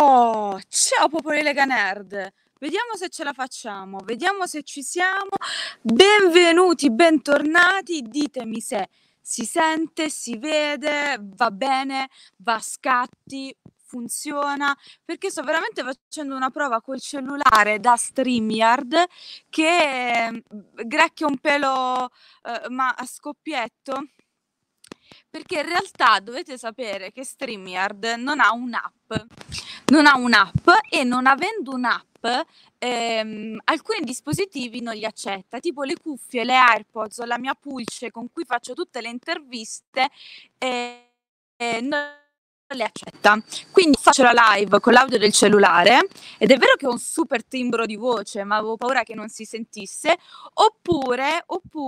Oh, ciao popolo Lega Nerd! Vediamo se ce la facciamo, vediamo se ci siamo. Benvenuti, bentornati. Ditemi se si sente, si vede, va bene, va a scatti, funziona. Perché sto veramente facendo una prova col cellulare da StreamYard che grecchia un pelo, ma a scoppietto. Perché in realtà dovete sapere che StreamYard non ha un'app. Non ha un'app e non avendo un'app alcuni dispositivi non li accetta, tipo le cuffie, le AirPods o la mia Pulce con cui faccio tutte le interviste non le accetta. Quindi faccio la live con l'audio del cellulare ed è vero che ho un super timbro di voce, ma avevo paura che non si sentisse, oppure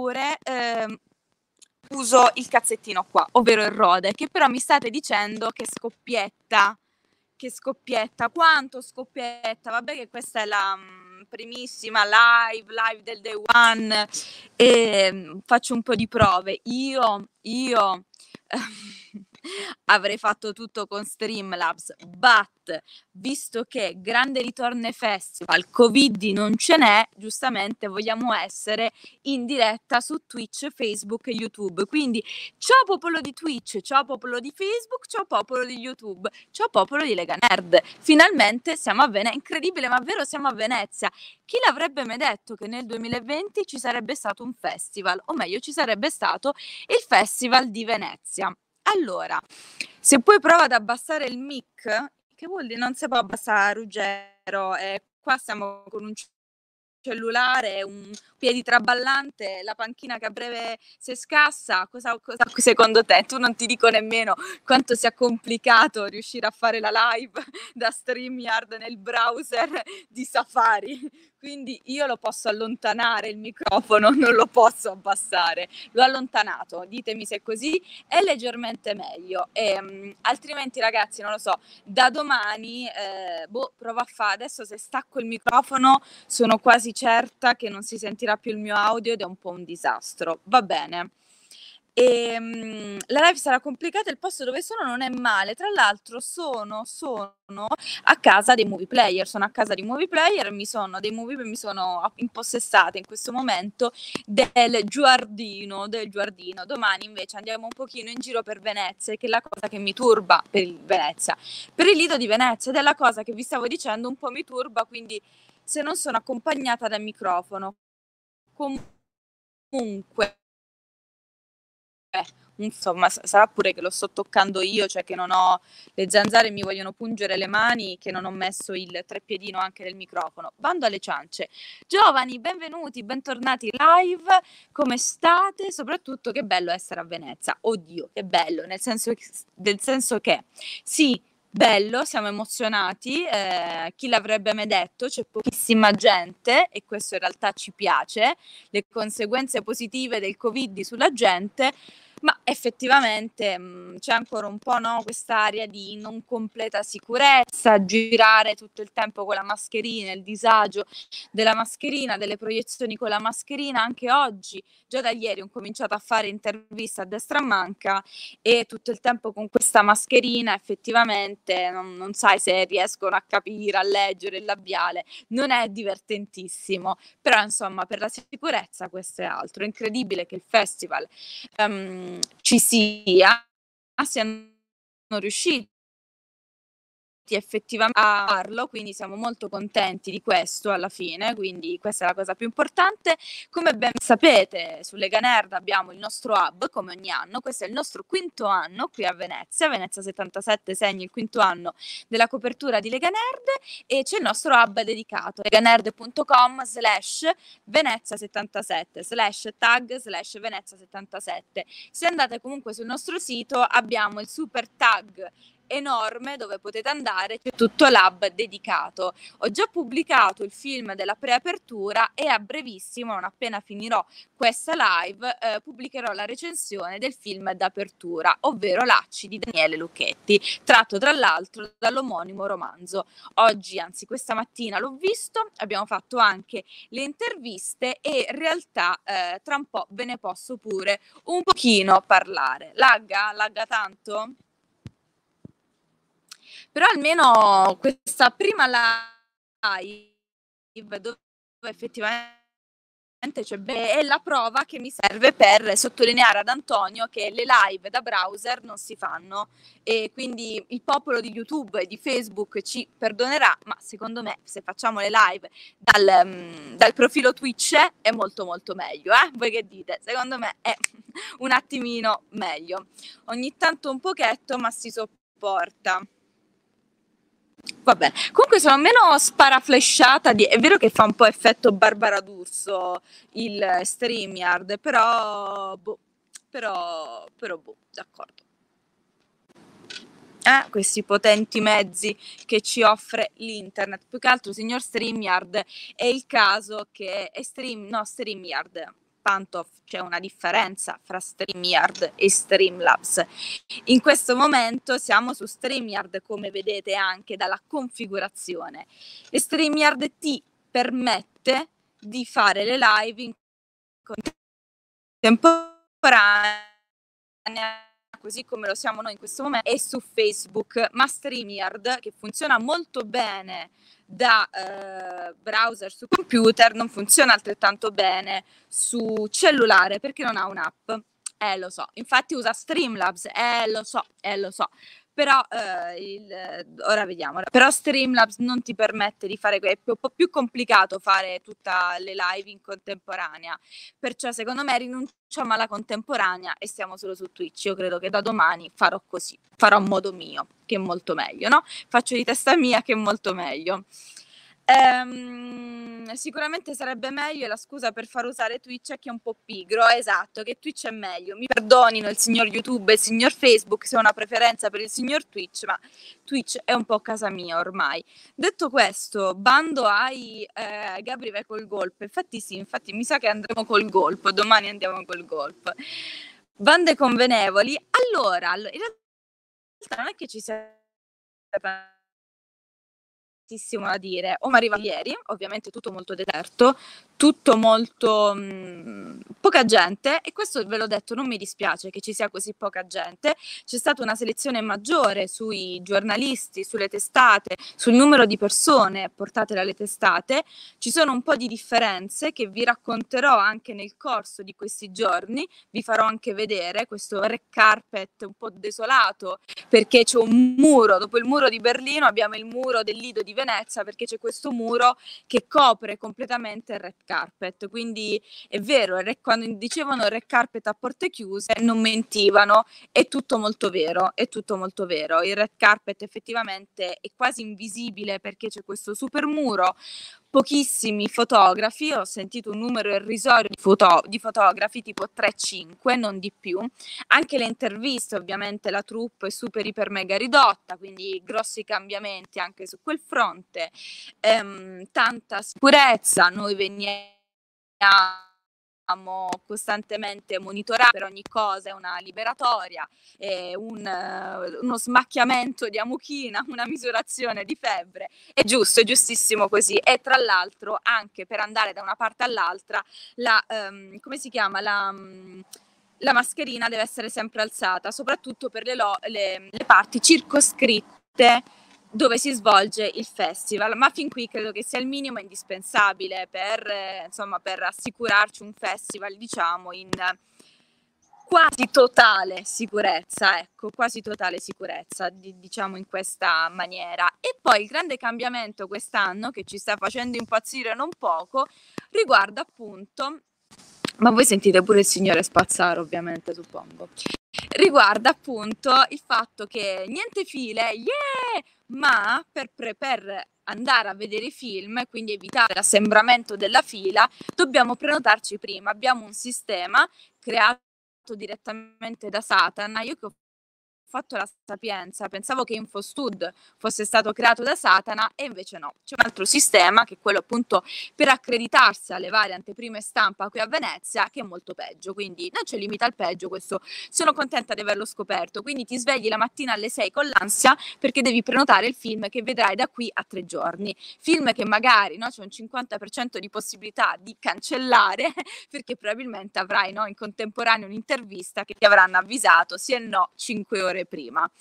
uso il cazzettino qua, ovvero il Rode, che però mi state dicendo che scoppietta. Che scoppietta, quanto scoppietta? Vabbè che questa è la primissima live del day one e faccio un po' di prove. Io avrei fatto tutto con Streamlabs, but visto che grande ritorno festival, Covid non ce n'è, giustamente vogliamo essere in diretta su Twitch, Facebook e YouTube. Quindi ciao popolo di Twitch, ciao popolo di Facebook, ciao popolo di YouTube, ciao popolo di Lega Nerd. Finalmente siamo a Venezia, incredibile ma vero, siamo a Venezia. Chi l'avrebbe mai detto che nel 2020 ci sarebbe stato un festival, o meglio ci sarebbe stato il Festival di Venezia. Allora, se poi prova ad abbassare il mic, che vuol dire non si può abbassare, Ruggero, qua siamo con un cellulare, un piedi traballante, la panchina che a breve si scassa. Cosa secondo te? Tu non ti dico nemmeno quanto sia complicato riuscire a fare la live da StreamYard nel browser di Safari. Quindi io lo posso allontanare il microfono, non lo posso abbassare. L'ho allontanato, ditemi se è così, è leggermente meglio. Altrimenti ragazzi, non lo so, da domani provo a fare. Adesso se stacco il microfono sono quasi certa che non si sentirà più il mio audio ed è un po' un disastro. Va bene. La live sarà complicata, il posto dove sono non è male. Tra l'altro sono a casa dei movie player, sono a casa di movie player, mi sono impossessata in questo momento del giardino. Domani invece andiamo un pochino in giro per Venezia, che è la cosa che mi turba per il Lido di Venezia, ed è la cosa che vi stavo dicendo un po' mi turba, quindi se non sono accompagnata dal microfono. Comunque insomma sarà pure che lo sto toccando io, cioè che non ho le zanzare, mi vogliono pungere le mani, che non ho messo il treppiedino anche del microfono. Bando alle ciance. Giovani, benvenuti, bentornati live, come state? Soprattutto che bello essere a Venezia. Oddio, che bello, nel senso che sì, bello, siamo emozionati, chi l'avrebbe mai detto, c'è pochissima gente e questo in realtà ci piace, le conseguenze positive del Covid sulla gente, ma effettivamente c'è ancora un po', no, quest'aria di non completa sicurezza, girare tutto il tempo con la mascherina, il disagio della mascherina, delle proiezioni con la mascherina. Anche oggi, già da ieri, ho cominciato a fare interviste a destra e a manca e tutto il tempo con questa mascherina effettivamente non sai se riescono a capire, a leggere il labiale, non è divertentissimo, però insomma per la sicurezza questo è altro. È incredibile che il festival ci siano riusciti effettivamente a farlo, quindi siamo molto contenti di questo alla fine, quindi questa è la cosa più importante. Come ben sapete, su Lega Nerd abbiamo il nostro hub come ogni anno, questo è il nostro quinto anno qui a Venezia 77 segna il quinto anno della copertura di Lega Nerd e c'è il nostro hub dedicato leganerd.com/venezia77/tag/venezia77. Se andate comunque sul nostro sito abbiamo il super tag enorme dove potete andare, c'è tutto l'hub dedicato. Ho già pubblicato il film della preapertura e a brevissimo, non appena finirò questa live, pubblicherò la recensione del film d'apertura, ovvero Lacci di Daniele Lucchetti, tratto tra l'altro dall'omonimo romanzo. Oggi, anzi questa mattina l'ho visto, abbiamo fatto anche le interviste e in realtà tra un po' ve ne posso pure un pochino parlare. Lagga tanto? Però almeno questa prima live dove effettivamente è la prova che mi serve per sottolineare ad Antonio che le live da browser non si fanno, e quindi il popolo di YouTube e di Facebook ci perdonerà, ma secondo me se facciamo le live dal profilo Twitch è molto molto meglio, Voi che dite? Secondo me è un attimino meglio. Ogni tanto un pochetto, ma si sopporta. Vabbè, comunque sono meno sparaflesciata è vero che fa un po' effetto Barbara D'Urso il StreamYard, però boh, d'accordo. Questi potenti mezzi che ci offre l'internet. Più che altro, signor StreamYard, è il caso che StreamYard, Pantof, c'è una differenza fra StreamYard e Streamlabs. In questo momento siamo su StreamYard, come vedete anche dalla configurazione, e StreamYard ti permette di fare le live in contemporanea, così come lo siamo noi in questo momento, e su Facebook, ma StreamYard, che funziona molto bene da browser su computer, non funziona altrettanto bene su cellulare perché non ha un'app. Lo so, infatti usa Streamlabs, lo so, però ora vediamo. Però Streamlabs non ti permette di fare, è un po' più complicato fare tutte le live in contemporanea, perciò secondo me rinunciamo alla contemporanea e stiamo solo su Twitch. Io credo che da domani farò così, farò a modo mio, che è molto meglio, no? Faccio di testa mia, che è molto meglio. Sicuramente sarebbe meglio, e la scusa per far usare Twitch è che è un po' pigro, esatto, che Twitch è meglio. Mi perdonino il signor YouTube e il signor Facebook se ho una preferenza per il signor Twitch, ma Twitch è un po' casa mia ormai. Detto questo, bando ai Gabri vai col golpe. Infatti sì, infatti mi sa che andremo col golpe, domani andiamo col golpe. Bande convenevoli. Allora, in realtà non è che ci sia da dire. O mi arriva ieri, ovviamente tutto molto deserto, tutto molto poca gente, e questo ve l'ho detto, non mi dispiace che ci sia così poca gente. C'è stata una selezione maggiore sui giornalisti, sulle testate, sul numero di persone portate dalle testate. Ci sono un po' di differenze che vi racconterò anche nel corso di questi giorni. Vi farò anche vedere questo red carpet un po' desolato, perché c'è un muro, dopo il muro di Berlino abbiamo il muro del Lido di Venezia, perché c'è questo muro che copre completamente il red carpet. Quindi è vero, quando dicevano red carpet a porte chiuse non mentivano, è tutto molto vero, è tutto molto vero. Il red carpet effettivamente è quasi invisibile perché c'è questo super muro, pochissimi fotografi, ho sentito un numero irrisorio di fotografi, tipo 3-5, non di più. Anche le interviste, ovviamente la troupe è super iper mega ridotta, quindi grossi cambiamenti anche su quel fronte. Tanta sicurezza, noi veniamo costantemente monitorati per ogni cosa, è una liberatoria, uno smacchiamento di amuchina, una misurazione di febbre. È giusto, è giustissimo così. E tra l'altro anche per andare da una parte all'altra come si chiama, la mascherina deve essere sempre alzata, soprattutto per le parti circoscritte dove si svolge il festival, ma fin qui credo che sia il minimo indispensabile per assicurarci un festival, diciamo, in quasi totale sicurezza, ecco, quasi totale sicurezza, diciamo in questa maniera. E poi il grande cambiamento quest'anno, che ci sta facendo impazzire non poco, riguarda appunto, ma voi sentite pure il signore spazzare, ovviamente, suppongo. Riguarda appunto il fatto che niente file, ma per andare a vedere i film, quindi evitare l'assembramento della fila, dobbiamo prenotarci prima. Abbiamo un sistema creato direttamente da Satana. Io che ho fatto la Sapienza, pensavo che InfoStud fosse stato creato da Satana, e invece no, c'è un altro sistema che è quello appunto per accreditarsi alle varie anteprime stampa qui a Venezia, che è molto peggio, quindi non c'è limite al peggio. Questo sono contenta di averlo scoperto. Quindi ti svegli la mattina alle 6 con l'ansia perché devi prenotare il film che vedrai da qui a 3 giorni, film che magari, no, c'è un 50% di possibilità di cancellare perché probabilmente avrai, no, in contemporanea un'intervista che ti avranno avvisato sì e no 5 ore prima.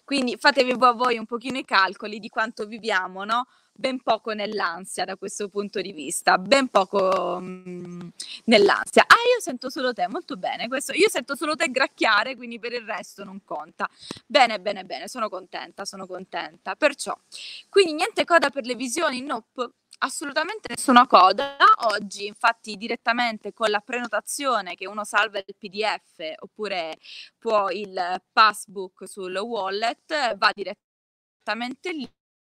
Quindi fatevi voi un pochino i calcoli di quanto viviamo, no? Ben poco nell'ansia da questo punto di vista, ben poco nell'ansia. Ah, io sento solo te, molto bene, questo, io sento solo te gracchiare, quindi per il resto non conta. Bene, bene, bene, sono contenta, sono contenta. Perciò, quindi niente coda per le visioni, nope. Assolutamente nessuna coda. Oggi, infatti, direttamente con la prenotazione che uno salva il PDF oppure può il passbook sul wallet, va direttamente lì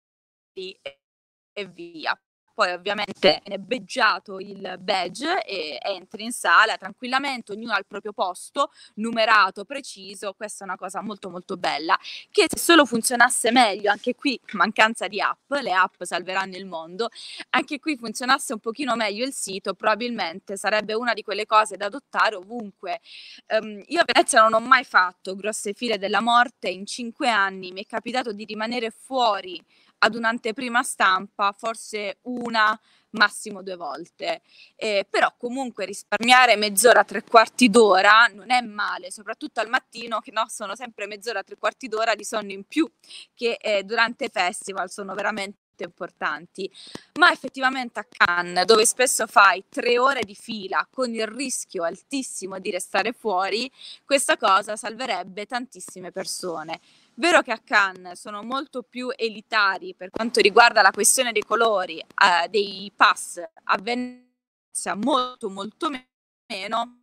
e via. Poi ovviamente viene beggiato il badge e entri in sala tranquillamente, ognuno ha il proprio posto, numerato, preciso. Questa è una cosa molto molto bella, che se solo funzionasse meglio, anche qui mancanza di app, le app salveranno il mondo, anche qui funzionasse un pochino meglio il sito, probabilmente sarebbe una di quelle cose da adottare ovunque. Io a Venezia non ho mai fatto grosse file della morte, in 5 anni mi è capitato di rimanere fuori ad un'anteprima stampa, forse una, massimo 2 volte. Però comunque risparmiare mezz'ora, 3/4 d'ora non è male, soprattutto al mattino, che no, sono sempre mezz'ora, 3/4 d'ora di sonno in più, che durante i festival sono veramente importanti. Ma effettivamente a Cannes, dove spesso fai 3 ore di fila con il rischio altissimo di restare fuori, questa cosa salverebbe tantissime persone. Vero che a Cannes sono molto più elitari per quanto riguarda la questione dei colori, dei pass, a Venezia molto molto meno,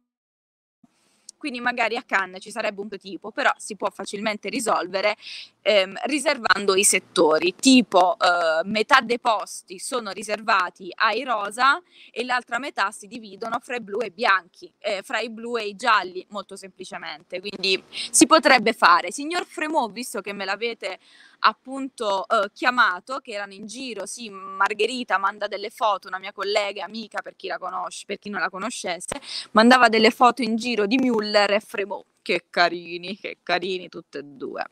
quindi magari a Cannes ci sarebbe un tipo, però si può facilmente risolvere riservando i settori, tipo metà dei posti sono riservati ai rosa e l'altra metà si dividono fra i blu e i bianchi, fra i blu e i gialli, molto semplicemente. Quindi si potrebbe fare. Signor Fremont, visto che me l'avete appunto chiamato, che erano in giro, sì, Margherita manda delle foto, una mia collega, amica, per chi la conosce, per chi non la conoscesse, mandava delle foto in giro di Müller e Fremont. Che carini tutte e due.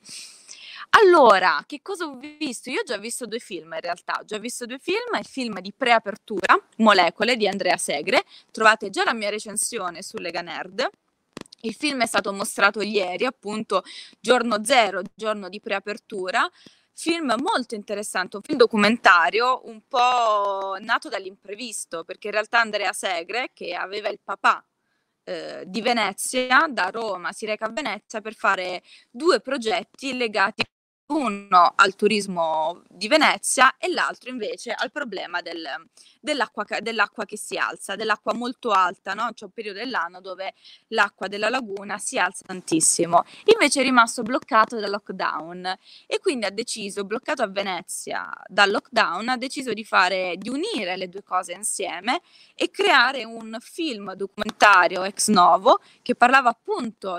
Allora, che cosa ho visto? Io ho già visto 2 film in realtà, ho già visto 2 film, il film di preapertura, Molecole di Andrea Segre, trovate già la mia recensione su Lega Nerd. Il film è stato mostrato ieri, appunto, giorno 0, giorno di preapertura. Film molto interessante, un film documentario un po' nato dall'imprevisto, perché in realtà Andrea Segre, che aveva il papà di Venezia, da Roma si reca a Venezia per fare 2 progetti legati, uno al turismo di Venezia e l'altro invece al problema dell'acqua che si alza, dell'acqua molto alta, no? C'è un periodo dell'anno dove l'acqua della laguna si alza tantissimo. Invece è rimasto bloccato dal lockdown e quindi ha deciso, bloccato a Venezia dal lockdown, ha deciso di unire le 2 cose insieme e creare un film documentario ex novo che parlava appunto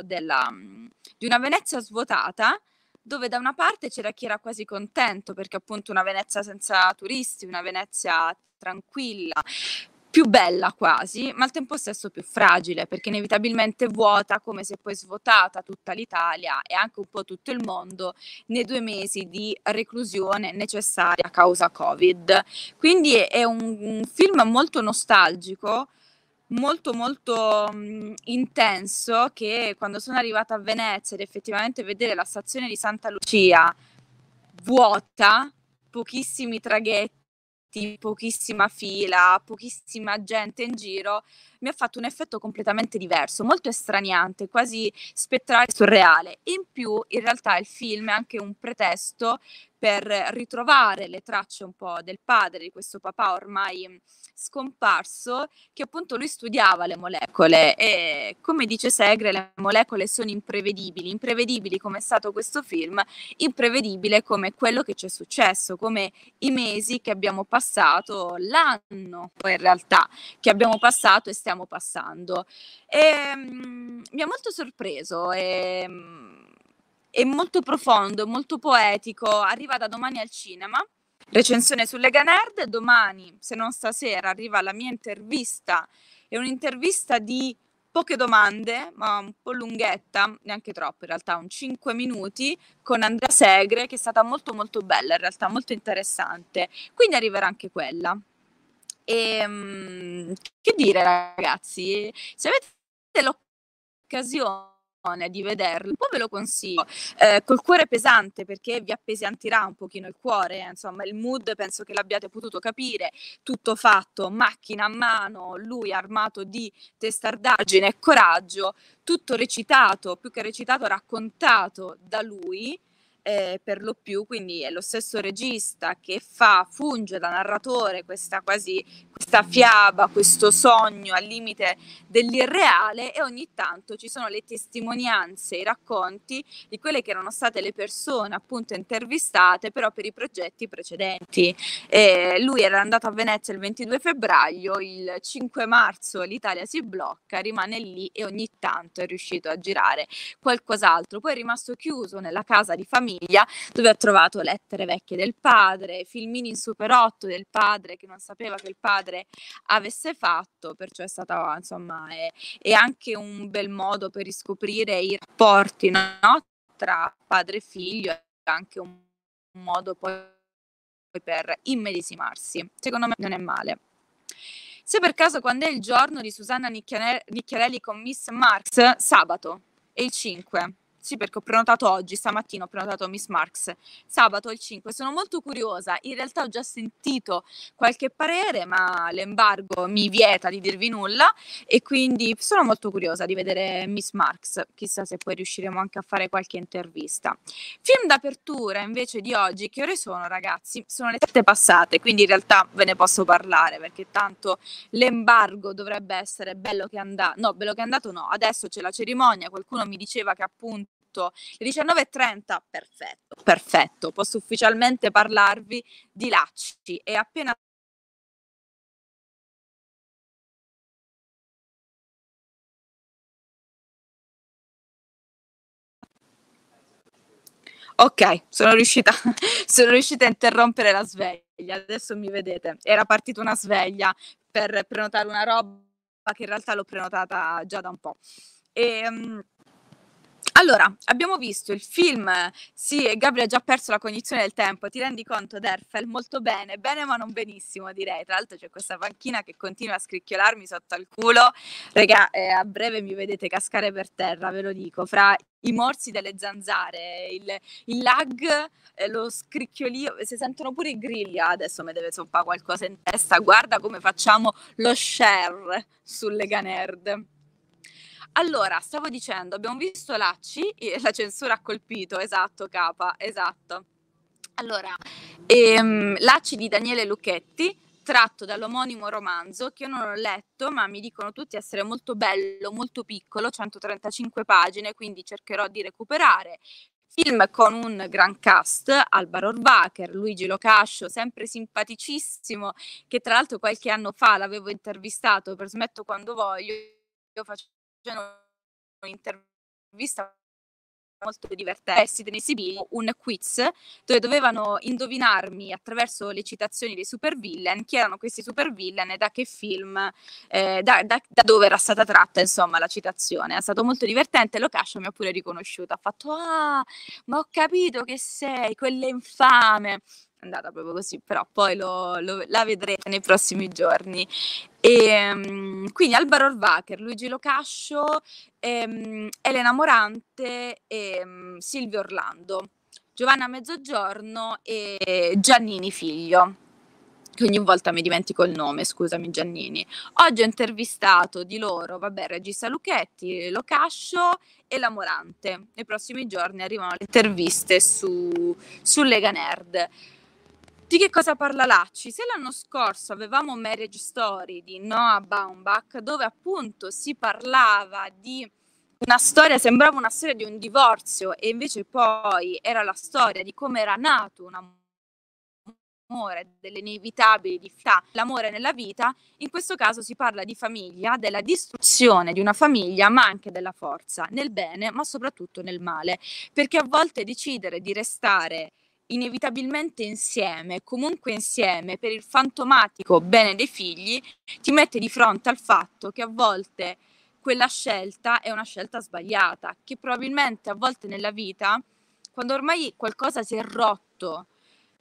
di una Venezia svuotata, dove da una parte c'era chi era quasi contento perché appunto una Venezia senza turisti, una Venezia tranquilla, più bella quasi, ma al tempo stesso più fragile perché inevitabilmente vuota, come se poi svuotata tutta l'Italia e anche un po' tutto il mondo nei 2 mesi di reclusione necessaria a causa Covid. Quindi è un film molto nostalgico, molto molto intenso, che quando sono arrivata a Venezia ed effettivamente vedere la stazione di Santa Lucia vuota, pochissimi traghetti, pochissima fila, pochissima gente in giro, mi ha fatto un effetto completamente diverso, molto estraniante, quasi spettrale e surreale. In più, in realtà il film è anche un pretesto per ritrovare le tracce un po' del padre, di questo papà ormai scomparso, che appunto lui studiava le molecole e come dice Segre le molecole sono imprevedibili, imprevedibili come è stato questo film, imprevedibile come quello che ci è successo, come i mesi che abbiamo passato, l'anno poi in realtà che abbiamo passato e stiamo passando. Mi ha molto sorpreso, è molto profondo, molto poetico, arriva da domani al cinema. Recensione su Lega Nerd, domani, se non stasera, arriva la mia intervista. È un'intervista di poche domande, ma un po' lunghetta, neanche troppo in realtà, un 5 minuti, con Andrea Segre, che è stata molto molto bella, in realtà molto interessante. Quindi arriverà anche quella. Che dire ragazzi, se avete l'occasione di vederlo, un po' ve lo consiglio, col cuore pesante perché vi appesantirà un pochino il cuore, insomma il mood penso che l'abbiate potuto capire, tutto fatto, macchina a mano, lui armato di testardaggine e coraggio, tutto recitato, più che recitato raccontato da lui, per lo più, quindi è lo stesso regista che funge da narratore questa fiaba, questo sogno al limite dell'irreale, e ogni tanto ci sono le testimonianze, i racconti di quelle che erano state le persone appunto intervistate però per i progetti precedenti. Lui era andato a Venezia il 22 febbraio, il 5 marzo l'Italia si blocca, rimane lì e ogni tanto è riuscito a girare qualcos'altro. Poi è rimasto chiuso nella casa di famiglia dove ha trovato lettere vecchie del padre, filmini in Super 8 del padre che non sapeva che il padre avesse fatto, perciò è stata insomma è anche un bel modo per riscoprire i rapporti, no? Tra padre e figlio, è anche un modo poi per immedesimarsi. Secondo me non è male. Se per caso quando è il giorno di Susanna Nicchiarelli con Miss Marx? Sabato, è il 5. Sì, perché ho prenotato oggi, stamattina ho prenotato Miss Marx, sabato il 5. Sono molto curiosa, in realtà ho già sentito qualche parere, ma l'embargo mi vieta di dirvi nulla e quindi sono molto curiosa di vedere Miss Marx, chissà se poi riusciremo anche a fare qualche intervista. Film d'apertura invece di oggi, che ore sono ragazzi? Sono le 7 passate, quindi in realtà ve ne posso parlare perché tanto l'embargo dovrebbe essere bello che è andato no, adesso c'è la cerimonia, qualcuno mi diceva che appunto le 19:30, perfetto, posso ufficialmente parlarvi di Lacci e appena ok, sono riuscita a interrompere la sveglia, adesso mi vedete, era partita una sveglia per prenotare una roba che in realtà l'ho prenotata già da un po'. Allora, abbiamo visto il film, sì, Gabriel ha già perso la cognizione del tempo, ti rendi conto Derfel? Molto bene, bene ma non benissimo direi, tra l'altro c'è questa panchina che continua a scricchiolarmi sotto al culo, regà, a breve mi vedete cascare per terra, ve lo dico, fra i morsi delle zanzare, il lag, lo scricchiolio, si sentono pure i grilli, adesso mi deve zoppare qualcosa in testa, guarda come facciamo lo share su Lega Nerd. Allora, stavo dicendo, abbiamo visto Lacci, la censura ha colpito, esatto, capa, esatto. Allora, Lacci di Daniele Lucchetti, tratto dall'omonimo romanzo che io non ho letto, ma mi dicono tutti essere molto bello, molto piccolo, 135 pagine, quindi cercherò di recuperare. Film con un gran cast, Alba Rohrwacher, Luigi Locascio, sempre simpaticissimo, che tra l'altro qualche anno fa l'avevo intervistato per Smetto quando voglio, io facendo un'intervista molto divertente ne esibii un quiz dove dovevano indovinarmi attraverso le citazioni dei supervillain chi erano questi supervillain e da che film, da dove era stata tratta insomma la citazione. È stato molto divertente, Locascio mi ha pure riconosciuto, ha fatto "Ah, ma ho capito che sei, quella infame". È andata proprio così, però poi la vedrete nei prossimi giorni. Quindi Alba Rohrwacher, Luigi Locascio, Elena Morante e Silvio Orlando, Giovanna Mezzogiorno e Giannini figlio, che ogni volta mi dimentico il nome, scusami Giannini. Oggi ho intervistato di loro, vabbè, Regista Lucchetti, Locascio e la Morante. Nei prossimi giorni arrivano le interviste su Lega Nerd. Di che cosa parla Lacci? Se l'anno scorso avevamo Marriage Story di Noah Baumbach, dove appunto si parlava di una storia, sembrava una storia di un divorzio e invece poi era la storia di come era nato un amore, delle inevitabili difficoltà, l'amore nella vita, in questo caso si parla di famiglia, della distruzione di una famiglia, ma anche della forza, nel bene, ma soprattutto nel male, perché a volte decidere di restare inevitabilmente insieme, comunque insieme per il fantomatico bene dei figli, ti mette di fronte al fatto che a volte quella scelta è una scelta sbagliata, che probabilmente a volte nella vita, quando ormai qualcosa si è rotto,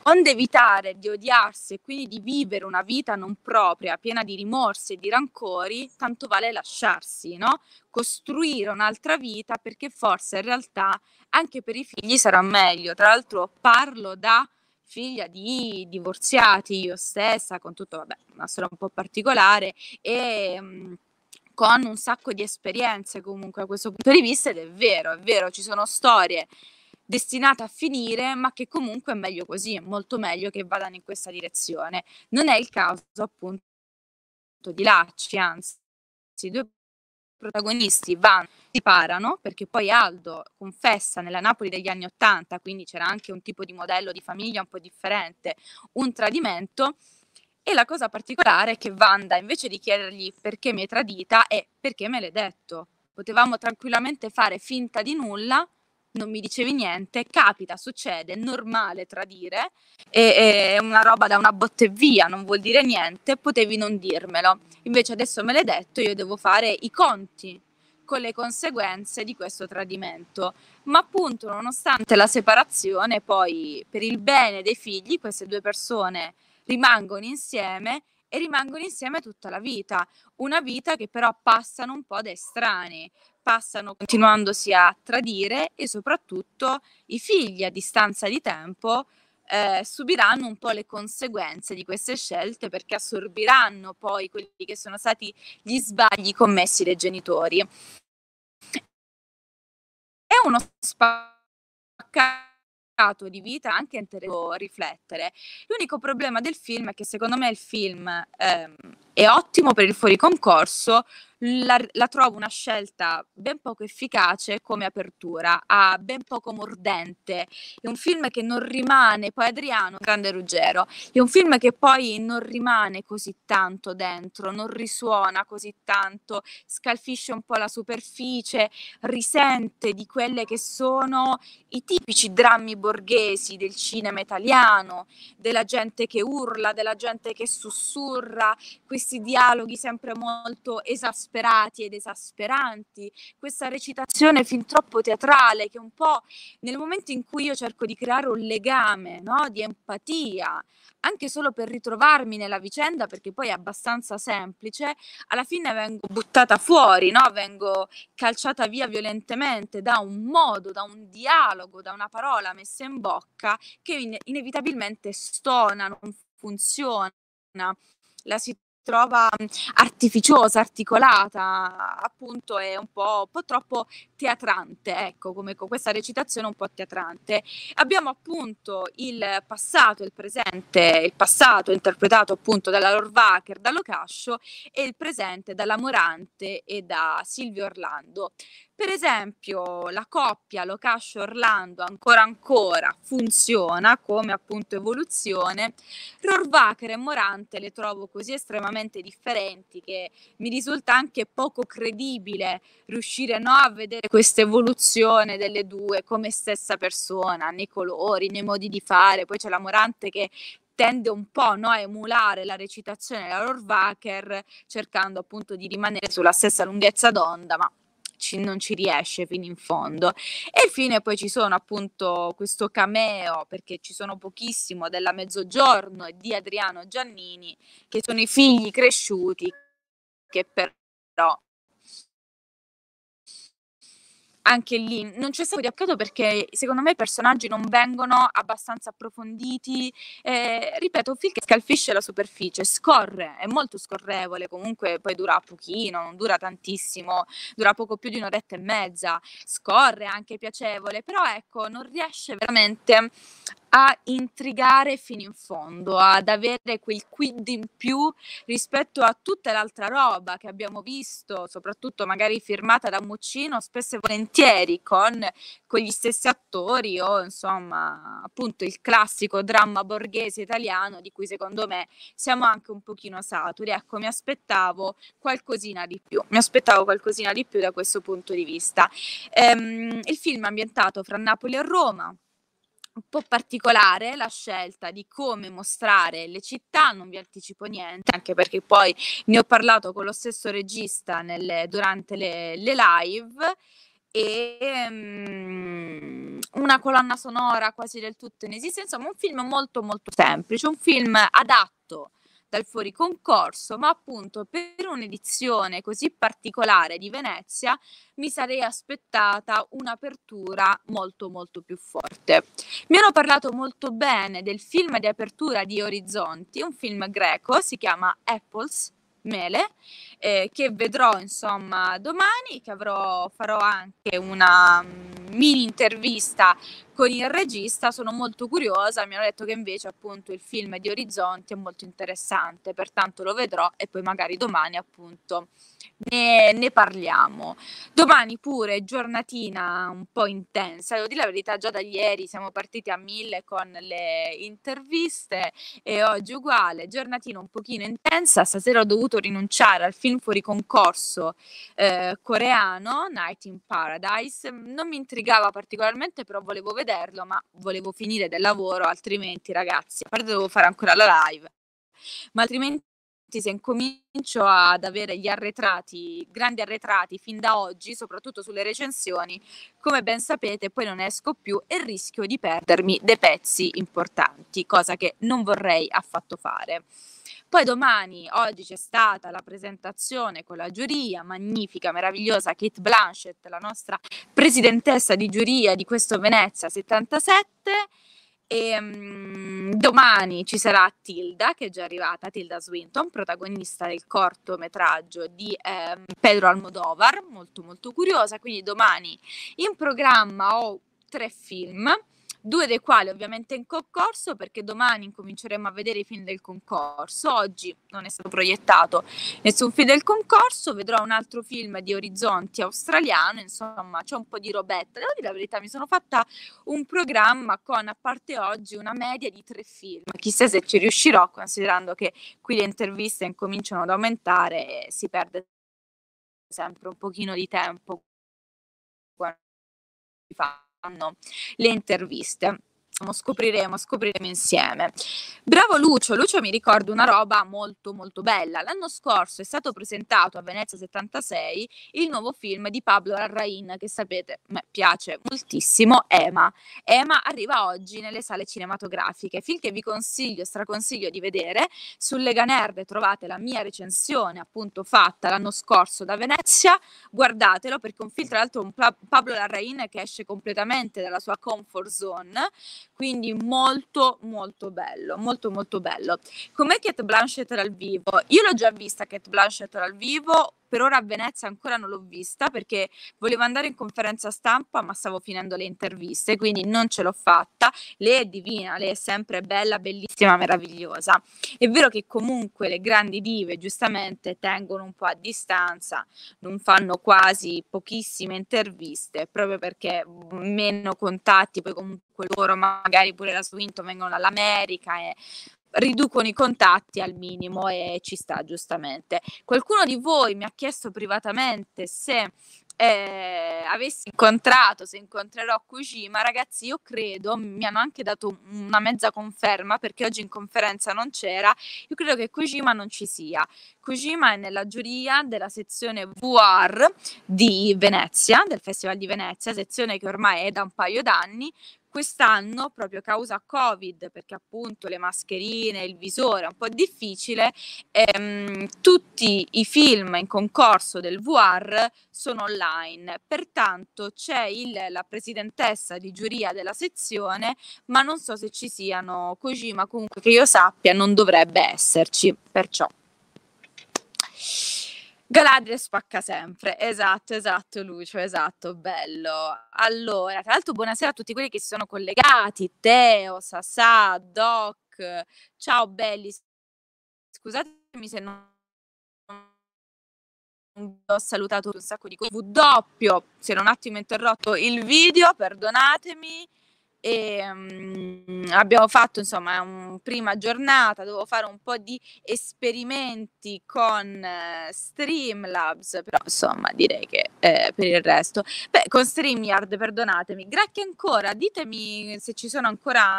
onde evitare di odiarsi e quindi di vivere una vita non propria, piena di rimorsi e di rancori, tanto vale lasciarsi, no? Costruire un'altra vita, perché forse in realtà anche per i figli sarà meglio. Tra l'altro parlo da figlia di divorziati, io stessa, con tutto, vabbè, una storia un po' particolare e con un sacco di esperienze comunque a questo punto di vista, ed è vero, ci sono storie destinate a finire, ma che comunque è meglio così, è molto meglio che vadano in questa direzione. Non è il caso appunto di Lacci, anzi, i due protagonisti vanno, si separano, perché poi Aldo confessa nella Napoli degli anni '80, quindi c'era anche un tipo di modello di famiglia un po' differente, un tradimento. E la cosa particolare è che Wanda, invece di chiedergli perché mi hai tradita, è perché me l'hai detto. Potevamo tranquillamente fare finta di nulla, non mi dicevi niente, capita, succede, è normale tradire, è una roba da una botte e via, non vuol dire niente, potevi non dirmelo. Invece adesso me l'hai detto, io devo fare i conti con le conseguenze di questo tradimento. Ma appunto, nonostante la separazione, poi per il bene dei figli, queste due persone rimangono insieme e rimangono insieme tutta la vita. Una vita che però passano un po' da estranei, passano continuandosi a tradire e soprattutto i figli a distanza di tempo subiranno un po' le conseguenze di queste scelte, perché assorbiranno poi quelli che sono stati gli sbagli commessi dai genitori. È uno spaccato di vita anche interessante riflettere. L'unico problema del film è che secondo me il film è ottimo per il fuori concorso, la trovo una scelta ben poco efficace come apertura, ben poco mordente. È un film che non rimane, poi Adriano, grande Ruggero, è un film che poi non rimane così tanto dentro, non risuona così tanto, scalfisce un po' la superficie, risente di quelle che sono i tipici drammi borghesi del cinema italiano, della gente che urla, della gente che sussurra, questi dialoghi sempre molto esasperati ed esasperanti, questa recitazione fin troppo teatrale che un po' nel momento in cui io cerco di creare un legame, no, di empatia, anche solo per ritrovarmi nella vicenda, perché poi è abbastanza semplice, alla fine vengo buttata fuori, no? Vengo calciata via violentemente da un modo, da un dialogo, da una parola messa in bocca che inevitabilmente stona, non funziona, la si trova artificiosa, articolata, appunto è un po' troppo teatrante, ecco, come con questa recitazione un po' teatrante. Abbiamo appunto il passato e il presente, il passato interpretato appunto dalla Lorvacher, da Locascio, e il presente dalla Morante e da Silvio Orlando. Per esempio, la coppia Locascio-Orlando ancora funziona come appunto evoluzione. Rohrwacher e Morante le trovo così estremamente differenti che mi risulta anche poco credibile riuscire, no, a vedere questa evoluzione delle due come stessa persona, nei colori, nei modi di fare. Poi c'è la Morante che tende un po', no, a emulare la recitazione della Rohrwacher, cercando appunto di rimanere sulla stessa lunghezza d'onda, ma non ci riesce fino in fondo. E infine poi ci sono appunto questo cameo, perché ci sono pochissimo, della Mezzogiorno e di Adriano Giannini, che sono i figli cresciuti, che però anche lì non c'è stato riapcato, perché secondo me i personaggi non vengono abbastanza approfonditi. Ripeto, un film che scalfisce la superficie, scorre, è molto scorrevole, comunque poi dura pochino, non dura tantissimo, dura poco più di un'oretta e mezza, scorre anche piacevole, però ecco, non riesce veramente a intrigare fino in fondo, ad avere quel quid in più rispetto a tutta l'altra roba che abbiamo visto, soprattutto magari firmata da Muccino, spesso e volentieri con gli stessi attori, o insomma appunto il classico dramma borghese italiano di cui secondo me siamo anche un pochino saturi. Ecco, mi aspettavo qualcosina di più, da questo punto di vista. Il film è ambientato fra Napoli e Roma. Un po' particolare la scelta di come mostrare le città, non vi anticipo niente, anche perché poi ne ho parlato con lo stesso regista durante le live, una colonna sonora quasi del tutto inesistente, insomma un film molto molto semplice, un film adatto dal fuori concorso, ma appunto per un'edizione così particolare di Venezia mi sarei aspettata un'apertura molto molto più forte. Mi hanno parlato molto bene del film di apertura di Orizzonti, un film greco, si chiama Apples, Mele, che vedrò insomma domani, che farò anche una mini intervista con il regista. Sono molto curiosa, mi hanno detto che invece appunto il film di Orizzonti è molto interessante, pertanto lo vedrò e poi magari domani appunto ne parliamo. Domani pure giornatina un po' intensa, devo dire la verità, già da ieri siamo partiti a 1000 con le interviste e oggi uguale, giornatina un pochino intensa. Stasera ho dovuto rinunciare al film fuori concorso coreano, Night in Paradise. Non mi intrigava particolarmente, però volevo vederlo, ma volevo finire del lavoro, altrimenti ragazzi, a parte devo fare ancora la live, ma altrimenti se incomincio ad avere gli arretrati, grandi arretrati fin da oggi, soprattutto sulle recensioni, come ben sapete, poi non esco più e rischio di perdermi dei pezzi importanti, cosa che non vorrei affatto fare. Poi oggi c'è stata la presentazione con la giuria, magnifica, meravigliosa Cate Blanchett, la nostra presidentessa di giuria di questo Venezia 77. E domani ci sarà Tilda, che è già arrivata, Tilda Swinton, protagonista del cortometraggio di Pedro Almodovar, molto molto curiosa. Quindi domani in programma ho 3 film, 2 dei quali ovviamente in concorso, perché domani incominceremo a vedere i film del concorso. Oggi non è stato proiettato nessun film del concorso, vedrò un altro film di Orizzonti australiano, insomma c'è un po' di robetta. Devo dire la verità, mi sono fatta un programma con, a parte oggi, una media di 3 film. Chissà se ci riuscirò, considerando che qui le interviste incominciano ad aumentare e si perde sempre un pochino di tempo quando si fanno le interviste. Scopriremo insieme. Bravo Lucio mi ricorda una roba molto molto bella. L'anno scorso è stato presentato a Venezia 76 il nuovo film di Pablo Larraín, che sapete a me piace moltissimo, Ema arriva oggi nelle sale cinematografiche, film che vi straconsiglio di vedere. Su Lega Nerd trovate la mia recensione appunto fatta l'anno scorso da Venezia, guardatelo perché è un film, tra l'altro, un Pablo Larraín che esce completamente dalla sua comfort zone, quindi molto molto bello, molto molto bello. Com'è Cate Blanchett dal vivo? Io l'ho già vista Cate Blanchett dal vivo, per ora a Venezia ancora non l'ho vista perché volevo andare in conferenza stampa, ma stavo finendo le interviste, quindi non ce l'ho fatta. Lei è divina, lei è sempre bella, bellissima, meravigliosa. È vero che comunque le grandi dive giustamente tengono un po' a distanza, non fanno quasi pochissime interviste, proprio perché meno contatti, poi comunque loro, magari pure la Swinton, vengono dall'America e riducono i contatti al minimo, e ci sta giustamente. Qualcuno di voi mi ha chiesto privatamente se se incontrerò Kojima. Ragazzi, io credo, mi hanno anche dato una mezza conferma perché oggi in conferenza non c'era, io credo che Kojima non ci sia. Kojima è nella giuria della sezione VR di Venezia, del Festival di Venezia, sezione che ormai è da un paio d'anni. Quest'anno, proprio a causa Covid, perché appunto le mascherine, il visore è un po' difficile, tutti i film in concorso del VR sono online, pertanto c'è la presidentessa di giuria della sezione, ma non so se ci siano Kojima, comunque che io sappia non dovrebbe esserci, perciò. Galadriel spacca sempre, esatto Lucio, esatto, bello. Allora, tra l'altro buonasera a tutti quelli che si sono collegati, Teo, Sasà, Doc, ciao belli, scusatemi se non ho salutato un sacco di cose, W, si era un attimo interrotto il video, perdonatemi. E abbiamo fatto insomma prima giornata, dovevo fare un po' di esperimenti con Streamlabs, però insomma direi che per il resto, con StreamYard, perdonatemi. Grazie ancora, ditemi se ci sono ancora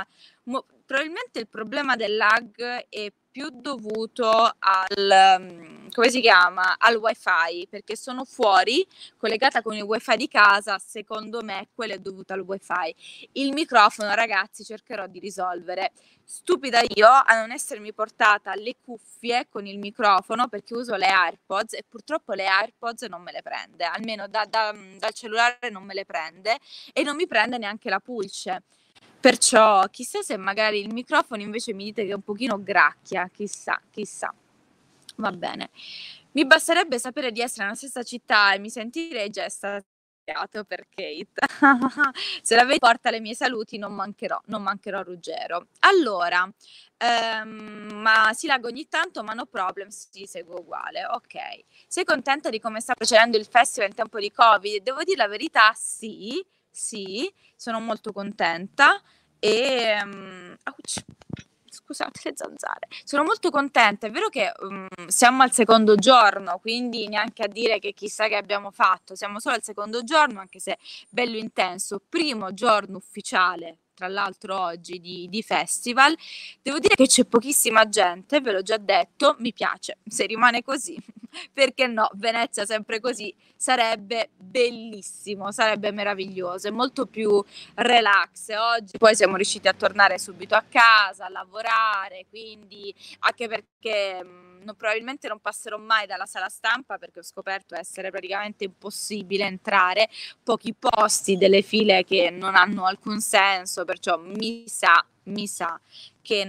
Probabilmente il problema del lag è più dovuto al, come si chiama? Al wifi, perché sono fuori, collegata con il wifi di casa, secondo me quello è dovuto al wifi. Il microfono, ragazzi, cercherò di risolvere. Stupida io a non essermi portata le cuffie con il microfono, perché uso le AirPods e purtroppo le AirPods non me le prende, almeno dal cellulare non me le prende e non mi prende neanche la pulce. Perciò chissà se magari il microfono invece mi dite che è un pochino gracchia, chissà, chissà. Va bene. Mi basterebbe sapere di essere nella stessa città e mi sentirei già estasiato per Kate. Se la vedi porta le mie saluti, non mancherò a Ruggero. Allora, ma si lag ogni tanto, ma no problem, si segue uguale. Ok. Sei contenta di come sta procedendo il festival in tempo di Covid? Devo dire la verità, sì, sono molto contenta e scusate le zanzare, sono molto contenta. È vero che siamo al secondo giorno, quindi neanche a dire che chissà che abbiamo fatto, siamo solo al secondo giorno, anche se bello intenso, primo giorno ufficiale tra l'altro oggi di festival. Devo dire che c'è pochissima gente, ve l'ho già detto, mi piace, se rimane così perché no, Venezia sempre così sarebbe bellissimo, sarebbe meraviglioso, è molto più relax. Oggi poi siamo riusciti a tornare subito a casa, a lavorare, quindi anche perché probabilmente non passerò mai dalla sala stampa perché ho scoperto essere praticamente impossibile entrare, pochi posti, delle file che non hanno alcun senso, perciò mi sa che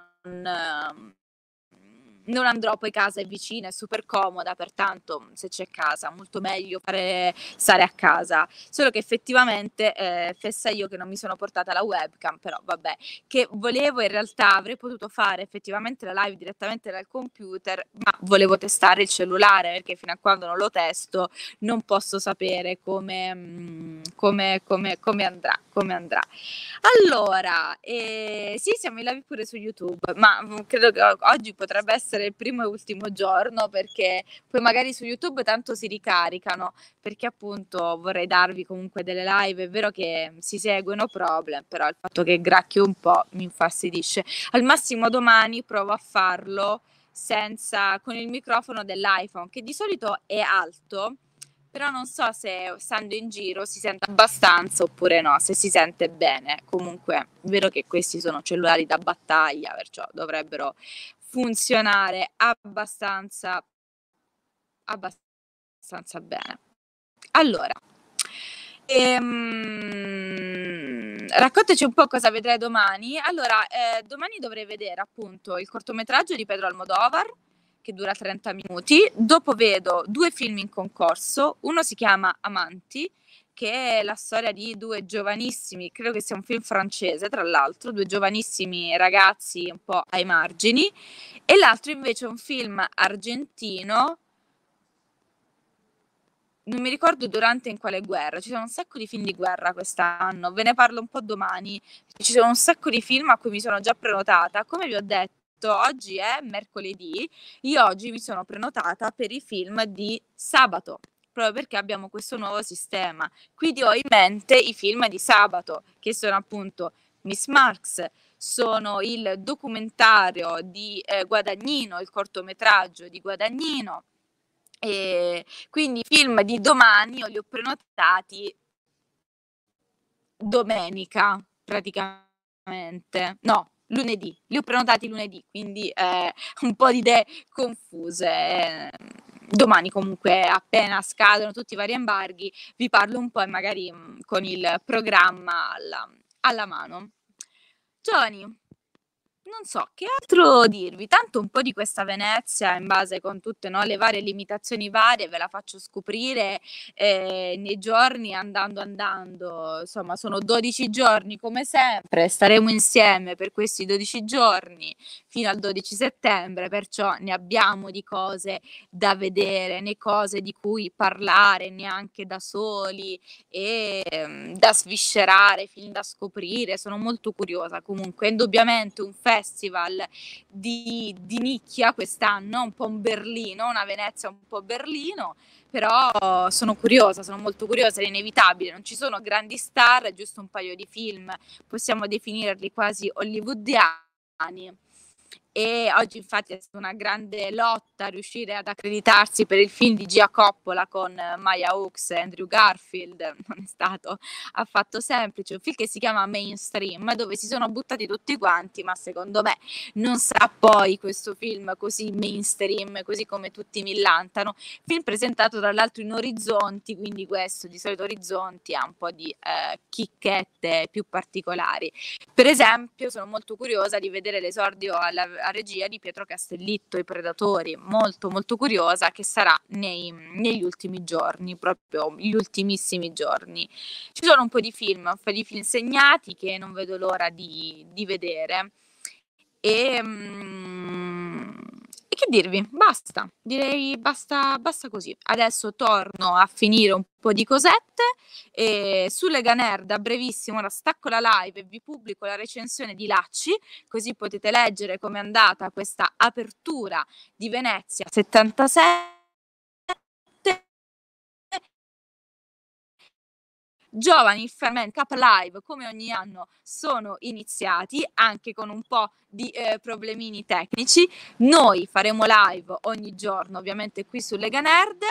non andrò, poi casa è vicina, è super comoda, pertanto se c'è casa molto meglio stare a casa, solo che effettivamente fessa io che non mi sono portata la webcam, però vabbè, che volevo, in realtà avrei potuto fare effettivamente la live direttamente dal computer, ma volevo testare il cellulare perché fino a quando non lo testo non posso sapere come andrà. Allora, sì, siamo in live pure su YouTube, ma credo che oggi potrebbe essere il primo e ultimo giorno, perché poi magari su YouTube tanto si ricaricano, perché appunto vorrei darvi comunque delle live. È vero che si seguono problem, però il fatto che gracchi un po' mi infastidisce. Al massimo domani provo a farlo con il microfono dell'iPhone, che di solito è alto, però non so se stando in giro si sente abbastanza oppure no, se si sente bene. Comunque è vero che questi sono cellulari da battaglia, perciò dovrebbero funzionare abbastanza bene. Allora, raccontaci un po' cosa vedrai domani. Allora, domani dovrei vedere appunto il cortometraggio di Pedro Almodovar, che dura 30 minuti. Dopo vedo 2 film in concorso. Uno si chiama Amanti, che è la storia di 2 giovanissimi, credo che sia un film francese tra l'altro, 2 giovanissimi ragazzi un po' ai margini, e l'altro invece è un film argentino, non mi ricordo durante in quale guerra. Ci sono un sacco di film di guerra quest'anno, ve ne parlo un po' domani. Ci sono un sacco di film a cui mi sono già prenotata. Come vi ho detto, oggi è mercoledì, io oggi mi sono prenotata per i film di sabato, proprio perché abbiamo questo nuovo sistema. Quindi ho in mente i film di sabato, che sono appunto Miss Marx, sono il documentario di Guadagnino, il cortometraggio di Guadagnino. E quindi i film di domani io li ho prenotati domenica praticamente, no, lunedì, li ho prenotati lunedì, quindi un po' di idee confuse. Domani comunque appena scadono tutti i vari embarghi vi parlo un po' e magari con il programma alla mano. Giovani, non so che altro dirvi, tanto un po' di questa Venezia in base con tutte, no, le varie limitazioni varie ve la faccio scoprire nei giorni andando, insomma sono 12 giorni come sempre, staremo insieme per questi 12 giorni fino al 12 settembre, perciò ne abbiamo di cose da vedere, né cose di cui parlare neanche da soli e da sviscerare, film da scoprire. Sono molto curiosa, comunque indubbiamente un festival festival di nicchia quest'anno, un po' un Berlino, una Venezia un po' Berlino, però sono curiosa, sono molto curiosa, è inevitabile, non ci sono grandi star, giusto un paio di film, possiamo definirli quasi hollywoodiani. E oggi infatti è stata una grande lotta riuscire ad accreditarsi per il film di Gia Coppola con Maya Hawkes e Andrew Garfield, non è stato affatto semplice, un film che si chiama Mainstream, dove si sono buttati tutti quanti, ma secondo me non sarà poi questo film così mainstream, così come tutti millantano. Film presentato tra l'altro in Orizzonti, quindi questo di solito Orizzonti ha un po' di chicchette più particolari. Per esempio sono molto curiosa di vedere l'esordio a regia di Pietro Castellitto, I Predatori, molto molto curiosa, che sarà negli ultimi giorni, proprio gli ultimissimi giorni. Ci sono un po' di film segnati che non vedo l'ora di vedere. E che dirvi? Basta, direi basta così. Adesso torno a finire un po' di cosette e su Lega Nerd a brevissimo ora stacco la live e vi pubblico la recensione di Lacci, così potete leggere com'è andata questa apertura di Venezia 77. Giovani Ferment Cup Live come ogni anno sono iniziati anche con un po' di problemini tecnici. Noi faremo live ogni giorno ovviamente qui su Lega Nerd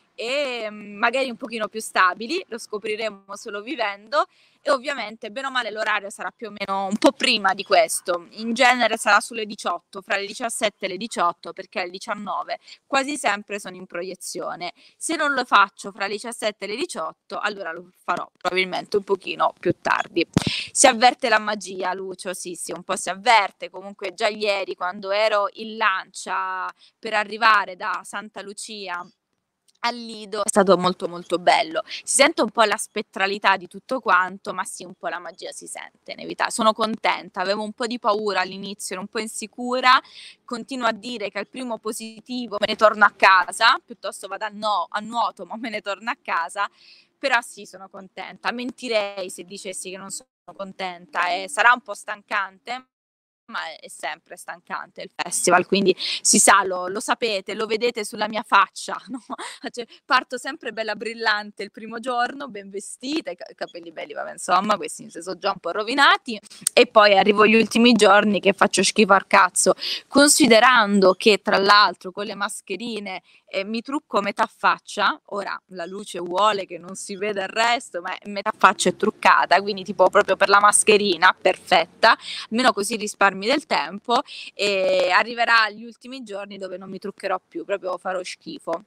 e magari un pochino più stabili, lo scopriremo solo vivendo e ovviamente bene o male l'orario sarà più o meno un po' prima di questo, in genere sarà sulle 18, fra le 17 e le 18 perché alle 19 quasi sempre sono in proiezione. Se non lo faccio fra le 17 e le 18 allora lo farò probabilmente un pochino più tardi. Si avverte la magia, Lucio, sì, un po' si avverte, comunque già ieri quando ero in Lancia per arrivare da Santa Lucia al Lido è stato molto molto bello, si sente un po' la spettralità di tutto quanto, ma sì, un po' la magia si sente, inevitabile. Sono contenta, avevo un po' di paura all'inizio, ero un po' insicura, continuo a dire che al primo positivo me ne torno a casa, piuttosto vado a nuoto, ma me ne torno a casa, però sì, sono contenta, mentirei se dicessi che non sono contenta, sarà un po' stancante, ma è sempre stancante il festival, quindi si sa, lo sapete, lo vedete sulla mia faccia, no? Cioè, parto sempre bella brillante il primo giorno, ben vestita, i capelli belli, vabbè, insomma, questi si sono già un po' rovinati, e poi arrivo gli ultimi giorni che faccio schifo al cazzo, considerando che tra l'altro con le mascherine mi trucco metà faccia, ora la luce vuole che non si veda il resto, ma metà faccia è truccata, quindi tipo proprio per la mascherina, perfetta, almeno così risparmi del tempo e arriverà agli ultimi giorni dove non mi truccherò più, proprio farò schifo.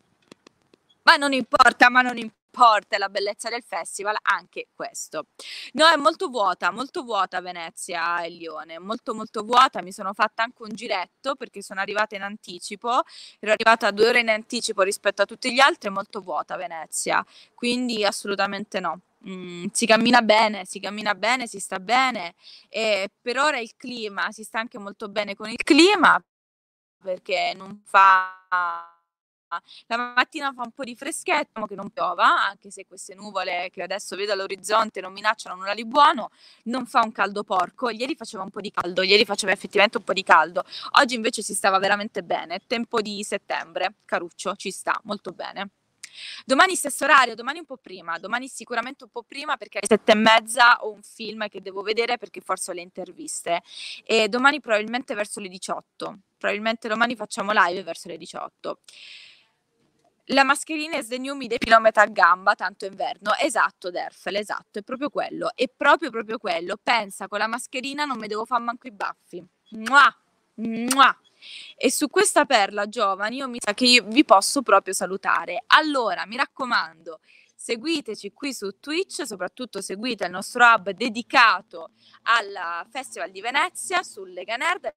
Ma non importa, è la bellezza del festival anche questo. No, è molto vuota Venezia e Lione, molto molto vuota, mi sono fatta anche un giretto perché sono arrivata in anticipo, ero arrivata 2 ore in anticipo rispetto a tutti gli altri, è molto vuota Venezia, quindi assolutamente no. Si cammina bene, si sta bene e per ora il clima, si sta anche molto bene con il clima perché non fa la mattina fa un po' di freschetto, che non piova, anche se queste nuvole che adesso vedo all'orizzonte non minacciano nulla di buono, non fa un caldo porco, ieri faceva un po' di caldo, ieri faceva effettivamente un po' di caldo, oggi invece si stava veramente bene, tempo di settembre, caruccio, ci sta, molto bene. Domani stesso orario, domani un po' prima, domani sicuramente un po' prima perché alle 7:30 ho un film che devo vedere perché forse ho le interviste e domani probabilmente verso le 18, probabilmente domani facciamo live verso le 18. La mascherina is the new mi depilo metà gamba, tanto inverno. Esatto, Derfel, esatto, è proprio quello. È proprio quello. Pensa, con la mascherina non mi devo fare manco i baffi. Mua! Mua! E su questa perla, giovani, io mi sa che io vi posso proprio salutare. Allora, mi raccomando, seguiteci qui su Twitch, soprattutto seguite il nostro hub dedicato al Festival di Venezia su Lega Nerd,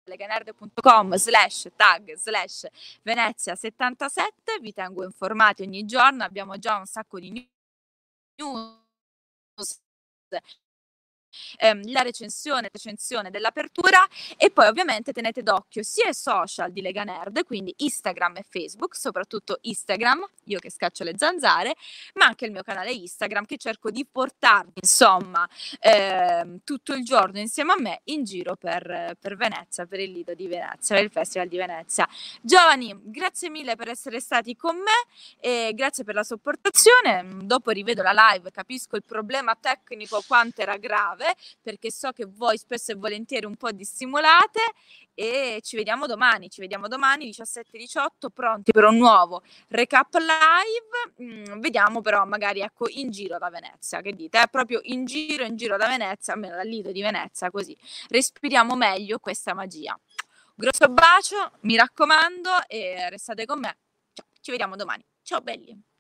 leganerd.com/tag/Venezia77, vi tengo informati ogni giorno, abbiamo già un sacco di news la recensione dell'apertura. E poi ovviamente tenete d'occhio sia i social di Lega Nerd, quindi Instagram e Facebook, soprattutto Instagram, io che scaccio le zanzare, ma anche il mio canale Instagram, che cerco di portarvi insomma tutto il giorno insieme a me in giro per Venezia, per il Lido di Venezia, per il Festival di Venezia. Giovani, grazie mille per essere stati con me e grazie per la sopportazione. Dopo rivedo la live, capisco il problema tecnico quanto era grave, perché so che voi spesso e volentieri un po' dissimulate, e ci vediamo domani 17-18, pronti per un nuovo recap live. Vediamo però magari ecco in giro da Venezia, che dite? Proprio in giro da Venezia, almeno dal Lido di Venezia, così respiriamo meglio questa magia. Grosso bacio, mi raccomando, e restate con me. Ciao, ci vediamo domani. Ciao belli!